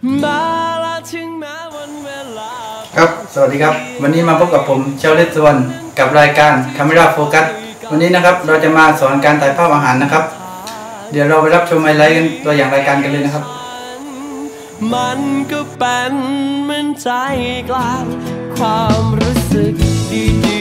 ครับสวัสดีครับวันนี้มาพบกับผมเชลเลตสวนกับรายการ Camera Focus วันนี้นะครับเราจะมาสอนการถ่ายภาพอาหารนะครับเดี๋ยวเราไปรับชมไฮไลท์กันตัวอย่างรายการกันเลยนะครับมันก็เป็นเหมือนใจกลางความรู้สึกดี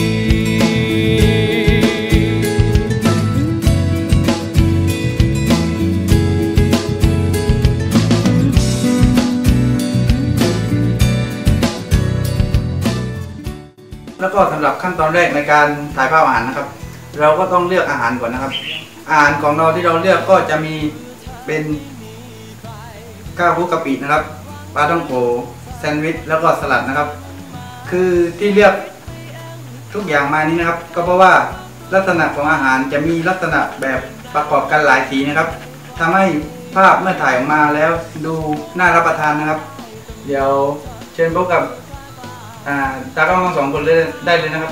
แล้วก็สำหรับขั้นตอนแรกในการถ่ายภาพอาหารนะครับเราก็ต้องเลือกอาหารก่อนนะครับอาหารของเราที่เราเลือกก็จะมีเป็นข้าวคลุกกะปินะครับปลาท่องโกแซนด์วิชแล้วก็สลัดนะครับคือที่เลือกทุกอย่างมานี้นะครับก็เพราะว่าลักษณะของอาหารจะมีลักษณะแบบประกอบกันหลายสีนะครับทำให้ภาพเมื่อถ่ายออกมาแล้วดูน่ารับประทานนะครับเดี๋ยวเชิญพบกับตากล้องทั้งสองคนเลยได้เลยนะครับ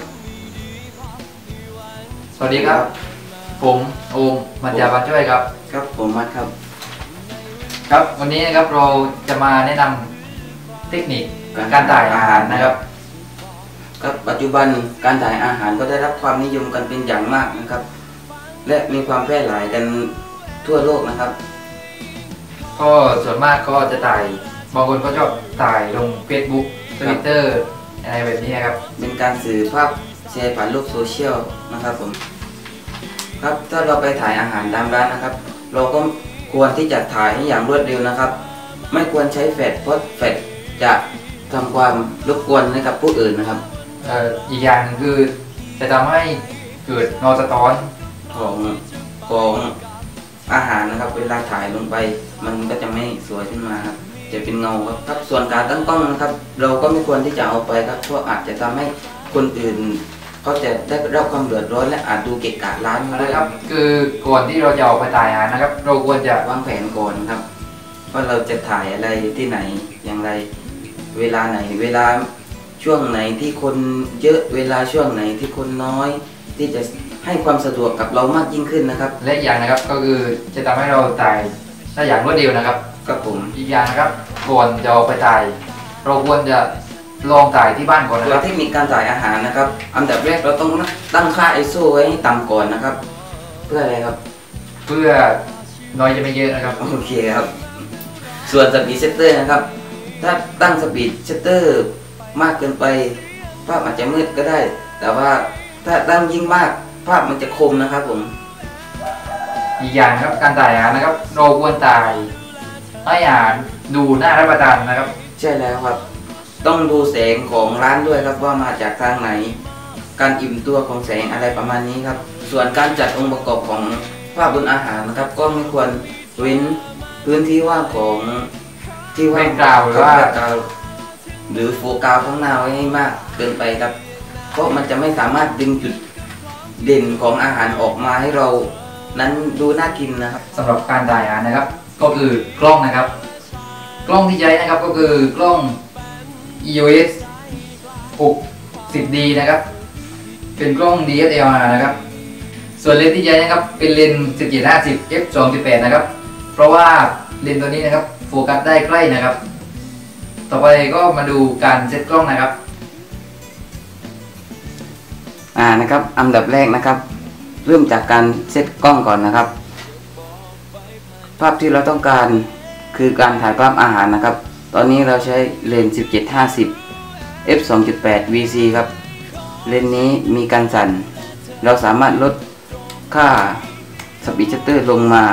สวัสดีครับผมโอมมัญญาบันช่วยครับครับผมมัดครับครับวันนี้นะครับเราจะมาแนะนำเทคนิคการถ่ายอาหารนะครับครับปัจจุบันการถ่ายอาหารก็ได้รับความนิยมกันเป็นอย่างมากนะครับและมีความแพร่หลายกันทั่วโลกนะครับก็ส่วนมากก็จะถ่ายบางคนก็ชอบถ่ายลง Facebook Twitter อะไรแบบนี้ครับเป็นการสื่อภาพแชร์ผ่านโลกโซเชียลนะครับผมครับถ้าเราไปถ่ายอาหารตามร้านนะครับเราก็ควรที่จะถ่ายให้อย่างรวดเร็วนะครับไม่ควรใช้แฟลชเพราะแฟลชจะทำความรบกวนให้กับผู้อื่นนะครับอีกอย่างคือจะทำให้เกิดเงาสะท้อนของอาหารนะครับเวลาถ่ายลงไปมันก็จะไม่สวยขึ้นมาครับจะเป็นเงาครับส่วนการตั้งกล้องนะครับเราก็ไม่ควรที่จะเอาไปครับเพราะอาจจะทำให้คนอื่นเขาจะได้รับความเดือดร้อนและอาจดูเกะกะร้านนะครับคือก่อนที่เราจะออกไปถ่ายอาหารนะครับเราควรจะวางแผนก่อนครับว่าเราจะถ่ายอะไรที่ไหนอย่างไรเวลาไหนเวลาช่วงไหนที่คนเยอะเวลาช่วงไหนที่คนน้อยที่จะให้ความสะดวกกับเรามากยิ่งขึ้นนะครับและอย่างนะครับก็คือจะทำให้เราถ่ายได้อย่างรวดเร็วนะครับครับผมอีกอย่างนะครับก่อนจะออกไปถ่ายเราควรจะลองถ่ายที่บ้านก่อนนะครับเทคนิคการถ่ายอาหารนะครับอันดับแรกเราต้องตั้งค่า ISO ไว้ให้ต่ำก่อนนะครับเพื่ออะไรครับเพื่อน้อยจะไม่เยอะนะครับโอเคครับส่วนสปีดชัตเตอร์นะครับถ้าตั้งสปีดชัตเตอร์มากเกินไปภาพอาจจะมืดก็ได้แต่ว่าถ้าตั้งยิ่งมากภาพมันจะคมนะครับผมอีกอย่างครับการถ่ายอาหารนะครับเราควรถ่ายให้อาหารดูน่ารับประทานนะครับใช่แล้วครับต้องดูแสงของร้านด้วยครับว่ามาจากทางไหนการอิ่มตัวของแสงอะไรประมาณนี้ครับส่วนการจัดองค์ประกอบของภาพบนอาหารนะครับก็ไม่ควรเว้นพื้นที่ว่างของที่ว่างกล่าวหรือโฟกัสข้างหน้าไว้ให้มากเกินไปครับเพราะมันจะไม่สามารถดึงจุดเด่นของอาหารออกมาให้เรานั้นดูน่ากินนะครับสำหรับการถ่ายอาหารนะครับก็คือกล้องนะครับกล้องที่ใช้นะครับก็คือกล้อง EOS 60D นะครับเป็นกล้อง DSLR นะครับส่วนเลนส์ที่ใช้นะครับเป็นเลนส์ 1750 f2.8 นะครับเพราะว่าเลนส์ตัวนี้นะครับโฟกัสได้ใกล้นะครับต่อไปก็มาดูการเซตกล้องนะครับนะครับอันดับแรกนะครับเริ่มจากการเซตกล้องก่อนนะครับภาพที่เราต้องการคือการถ่ายภาพอาหารนะครับตอนนี้เราใช้เลนส์ 1750 f2.8 VC ครับเลนส์นี้มีการสั่นเราสามารถลดค่าสปีดชัตเตอร์ลงมา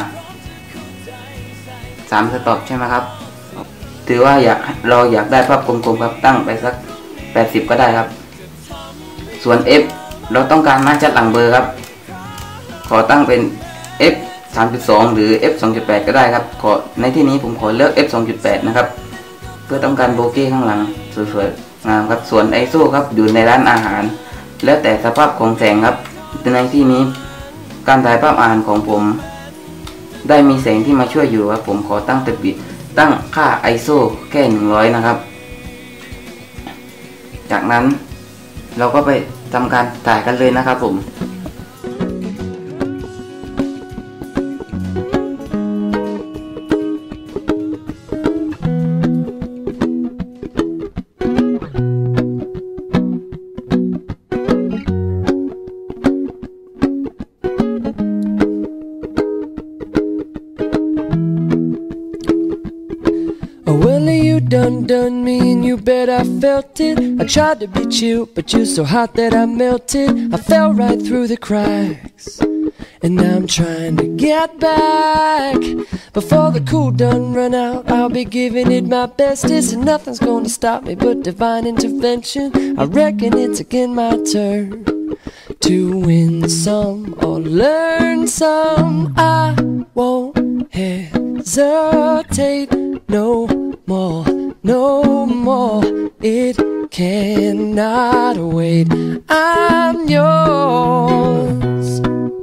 3 สต็อปใช่ไหมครับถือว่าเราอยากได้ภาพกลมๆครับตั้งไปสัก80ก็ได้ครับส่วน F เราต้องการมาชัดหลังเบอร์ครับขอตั้งเป็น F 3.2 หรือ F 2.8 ก็ได้ครับในที่นี้ผมขอเลือก F 2.8 นะครับเพื่อต้องการโบเก้ข้างหลังสวยๆงามครับส่วน ISO ครับอยู่ในร้านอาหารแล้วแต่สภาพของแสงครับในที่นี้การถ่ายภาพอาหารของผมได้มีแสงที่มาช่วยอยู่ครับผมขอตั้งค่า ISO แค่100นะครับจากนั้นเราก็ไปทำการถ่ายกันเลยนะครับผมค undone me and you bet I felt it. I tried to be chill, but you're so hot that I melted. I fell right through the cracks, and now I'm trying to get back. Before the cool done run out, I'll be giving it my bestest, and nothing's gonna stop me but divine intervention. I reckon it's again my turn to win some or learn some. I won't hesitate no more, no more. It cannot wait. I'm yours.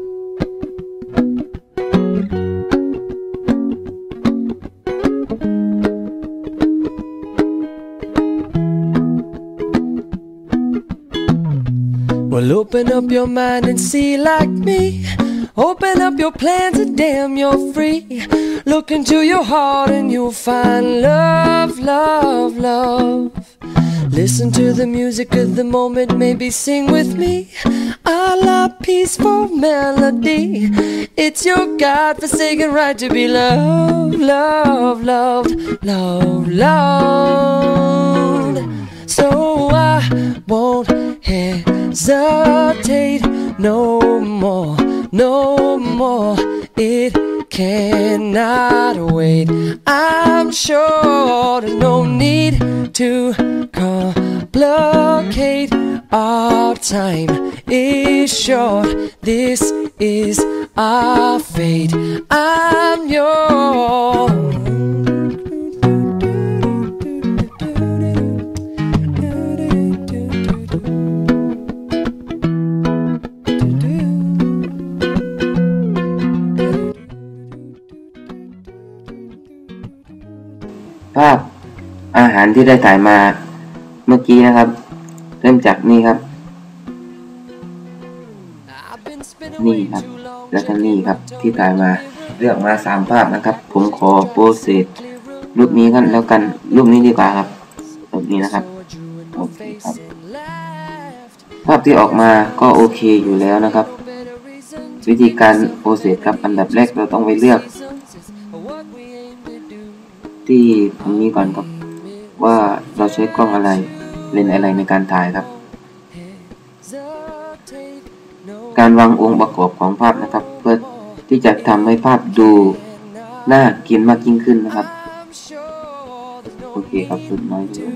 Well, open up your mind and see like me. Open up your plans and damn, you're free. Look into your heart and you'll find love, love, love. Listen to the music of the moment, maybe sing with me. A la peaceful melody. It's your God-forsaken right to be loved, loved, loved, loved, loved. So I won't hesitate no more, no more. It cannot wait. I'm sure there's no need to complicate. Our time is short. This is our fate. I'm yours. ภาพอาหารที่ได้ถ่ายมาเมื่อกี้นะครับเริ่มจากนี่ครับนี่ครับแล้วก็นี่ครับที่ถ่ายมาเลือกมา3ภาพนะครับผมขอโปรเซสรูปนี้กันแล้วกันรูปนี้ดีกว่าครับรูปนี้นะครับโอเคครับภาพที่ออกมาก็โอเคอยู่แล้วนะครับวิธีการโปรเซสครับอันดับแรกเราต้องไปเลือกที่ตรงนี้ก่อนครับว่าเราใช้กล้องอะไรเลนส์อะไรในการถ่ายครับการวางองค์ประกอบของภาพนะครับเพื่อที่จะทำให้ภาพดูน่ากินมากยิ่งขึ้นนะครับโอเคครับสุดน้อยเลย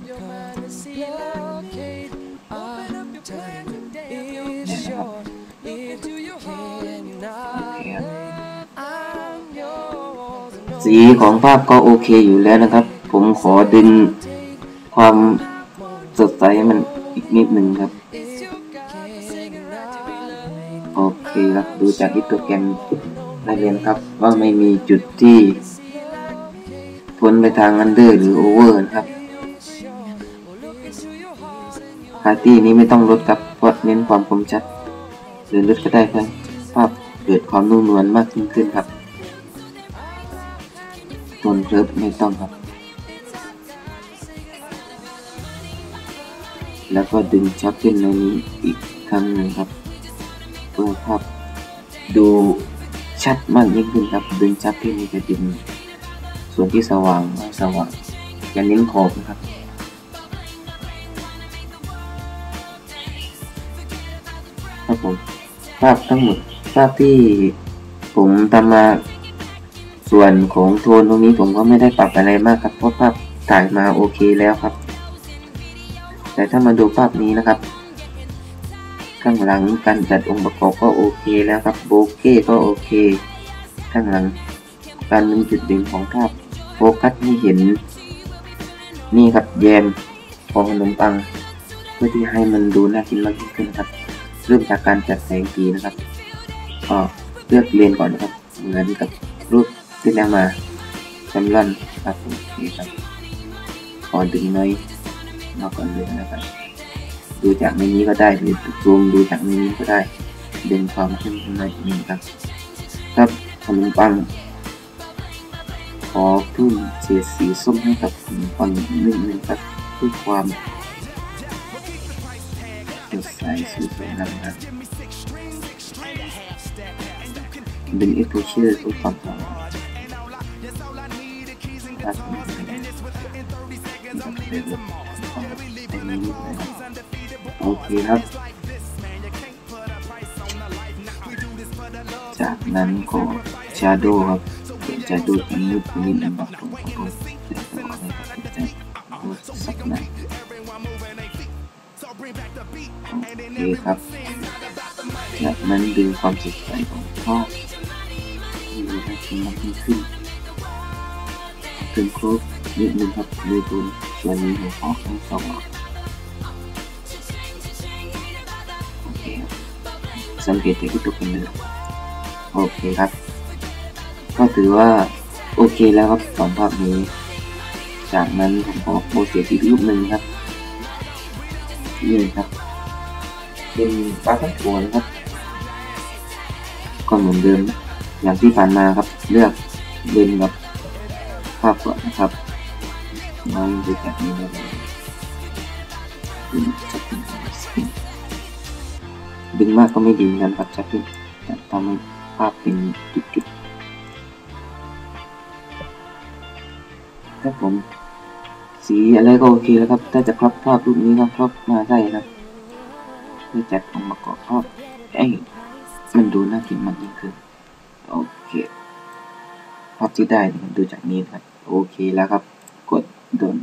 สีของภาพก็โอเคอยู่แล้วนะครับผมขอดึงความสดใสมันอีกนิดหนึ่งครับโอเคครับดูจากฮิสโตแกรมได้เลยนะครับว่าไม่มีจุดที่พ้นไปทางอันเดอร์หรือโอเวอร์นะครับคาตี้นี้ไม่ต้องลดครับเพราะเน้นความคมชัดหรือลดก็ได้ครับภาพเกิดความนุ่มนวลมากยิ่งขึ้นครับโทนเคิร์ฟไม่ต้องครับแล้วก็ดึงชัดขึ้นในนี้อีกครั้งหนึ่งครับเพื่อภาพดูชัดมากยิ่งขึ้นครับดึงชัดขึ้นจะดึงส่วนที่สว่างอย่าเน้นขอบนะครับครับผมภาพทั้งหมดภาพที่ผมทำมาส่วนของโทนตรงนี้ผมก็ไม่ได้ปรับอะไรมากครับเพราะภาพถ่ายมาโอเคแล้วครับแต่ถ้ามาดูภาพนี้นะครับข้างหลังการจัดองค์ประกอบก็โอเคแล้วครับโบเก้ก็โอเคข้างหลังการดึงจุดเด่นของภาพโฟกัสให้เห็นนี่ครับแยมของขนมปังเพื่อที่ให้มันดูน่ากินมากขึ้นนะครับเริ่มจากการจัดแสงสีนะครับก็เลือกเลนก่อนนะครับเหมือนกับรูปที่แล้วมาแซมลอนครับโอเคครับขอดึงน้อยมาก่อนเลยนะครับดูจากในนี้ก็ได้หรือซูมดูจากในนี้ก็ได้ดึงความเข้มข้นหน่อยนึงครับครับขนมปังขอเพิ่มเฉดสีส้มให้กับขนมปังนิดนึงครับเพื่อความสดใสสวยงามครับดึงเอ็กโพเชอร์เพื่อความหอมครับโอเคครับจากนั้นก็ชาโดว์ครับชาโดว์ที่มืดนิดนึงครับผมก็จะสักหน่อยโอเคครับจากนั้นดูความสดใสของภาพดูให้มันมากขึ้นครบนิดนึงครับดูตัวส่วนนี้ของออกให้สว่างโอเคสังเกตที่ตัวเป็นเลยโอเคครับก็ถือว่าโอเคแล้วครับสองภาพนี้จากนั้นผมขอโพสต์อีกรูปหนึ่งครับนี่ครับเป็นปลาทั้งตัวนะครับก็เหมือนเดิมอย่างที่ผ่านมาครับเลือกเล่นกับภาพก่อนนะครับน้อยดูแบบนี้เลยดึงมากก็ไม่ดีนะครับจะเป็นทำให้ภาพเป็นจุดๆครับผมสีอะไรก็โอเคแล้วครับถ้าจะครอบภาพรูปนี้ก็ครอบมาได้ครับเพื่อจัดองค์ประกอบภาพมันดูน่ากินมากยิ่งขึ้นโอเคภาพที่ได้ดูจากนี้ครับโอเคแล้วครับกดโดน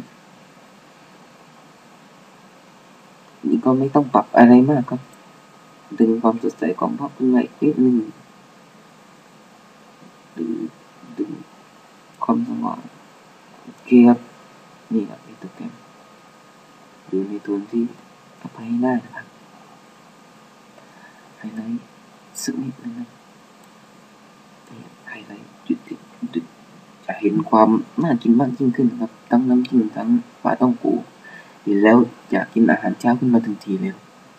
นี่ก็ไม่ต้องปรับอะไรมากครับดึงความสดใสของภาพขึ้นมาอีกนิดนึงดึงความสว่างโอเคครับนี่ครับโปรแกรมดูในตัวที่เอาไปให้ได้นะครับไฮไลท์สักนิดนึงนะไฮไลท์จุดจะเห็นความน่ากินมากยิ่งขึ้นครับทั้งน้ำจิ้มทั้งปลาต้องโกเห็นแล้วอยากกินอาหารเช้าขึ้นมาทันทีเลย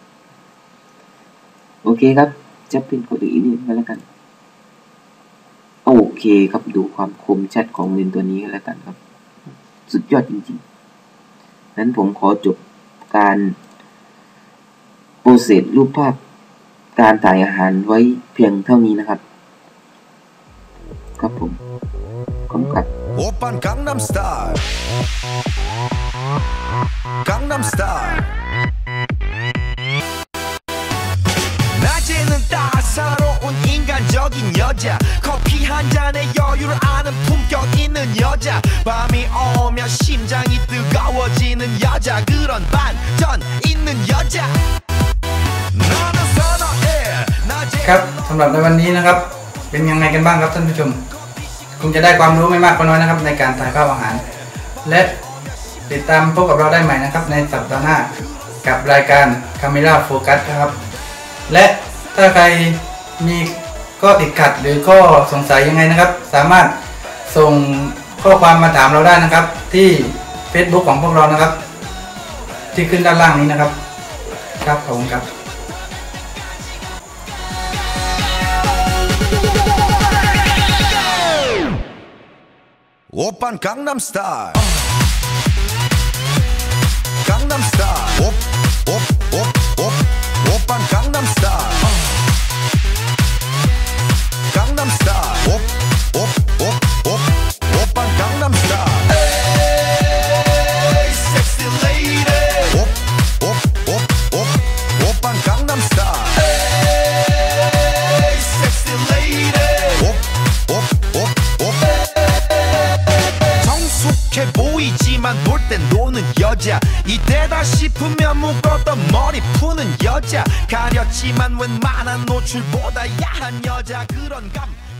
โอเคครับจะเป็นกดอีกนิดนึงแล้วกันโอเคครับดูความคมชัดของเลนส์ตัวนี้แล้วกันครับสุดยอดจริงๆนั้นผมขอจบการโปรเซสรูปภาพการถ่ายอาหารไว้เพียงเท่านี้นะครับครับผมขอบคุณครับ 오빤 강남스타일 강남스타일 낮에는 따사로운 인간적인 여자 커피 한 잔에 여유를 아는 품격 있는 여자 밤이 오면 심장이 뜨거워지는 여자 그런 반전 있는 여자 너는 선호해 ครับสำหรับในวันนี้นะครับเป็นยังไงกันบ้างครับท่านผู้ชมคงจะได้ความรู้ไม่มากก็น้อยนะครับในการถ่ายภาพอาหารและติดตามพบกับเราได้ใหม่นะครับในสัปดาห์หน้ากับรายการ Camera Focus ครับและถ้าใครมีข้อติดขัดหรือข้อสงสัยยังไงนะครับสามารถส่งข้อความมาถามเราได้นะครับที่ Facebook ของพวกเรานะครับที่ขึ้นด้านล่างนี้นะครับครับผมครับ 오빤 강남스타일 강남스타일 오빤 강남스타일 강남스타일 오빤 강남스타일 에이 섹시 레이디 오빤 강남스타일 에이 섹시 레이디 정숙해 보이지만 놀 땐 노는 여자 이때다 싶으면 묶었던 머리 푸는 여자 가렸지만 웬만한 노출보다 야한 여자 그런 감